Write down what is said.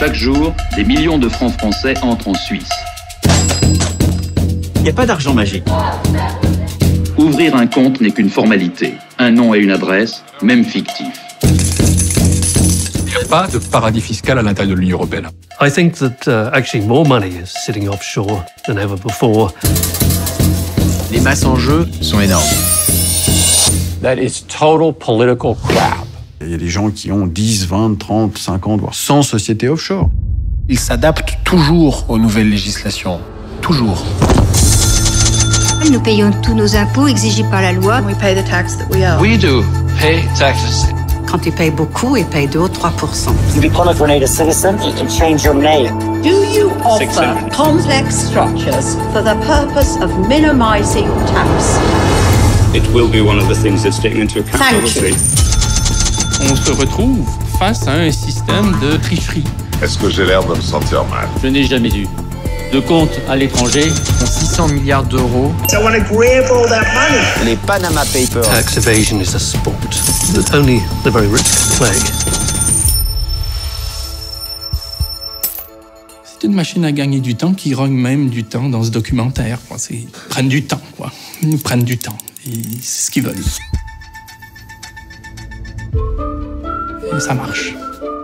Chaque jour, des millions de francs français entrent en Suisse. Il n'y a pas d'argent magique. Ouvrir un compte n'est qu'une formalité. Un nom et une adresse, même fictif. Il n'y a pas de paradis fiscal à l'intérieur de l'Union européenne. I think that actually more money is sitting offshore than ever before. Les masses en jeu sont énormes. That is total political crap. Il y a des gens qui ont 10, 20, 30, 50, voire 100 sociétés offshore. Ils s'adaptent toujours aux nouvelles législations. Toujours. Nous payons tous nos impôts exigés par la loi. We pay the tax that we owe. We do pay taxes. Quand ils payent beaucoup, ils payent 2 ou 3%. You become a Grenada citizen, you can change your name. Do you offer complex structures for the purpose of minimizing tax? It will be one of the things that's taken into account. Thank you. On se retrouve face à un système de tricherie. Est-ce que j'ai l'air de me sentir mal? Je n'ai jamais eu de compte à l'étranger. 600 milliards d'euros. So when I grab all that money. Les Panama Papers. Tax evasion is a sport that only the very rich can play. C'est une machine à gagner du temps qui rogne même du temps dans ce documentaire. Ils prennent du temps, quoi. Ils nous prennent du temps. Et c'est ce qu'ils veulent. Et ça marche.